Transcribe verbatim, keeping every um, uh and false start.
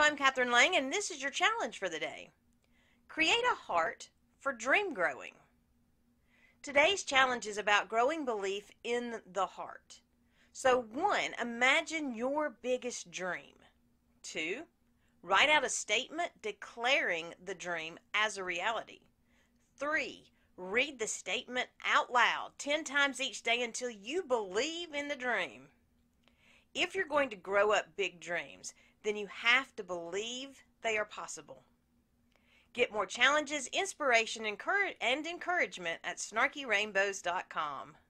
I'm Catherine Lang, and this is your challenge for the day. Create a heart for dream growing. Today's challenge is about growing belief in the heart. So, one, imagine your biggest dream. Two, write out a statement declaring the dream as a reality. Three, read the statement out loud ten times each day until you believe in the dream. If you're going to grow up big dreams, then you have to believe they are possible. Get more challenges, inspiration, and encouragement at snarky rainbows dot com.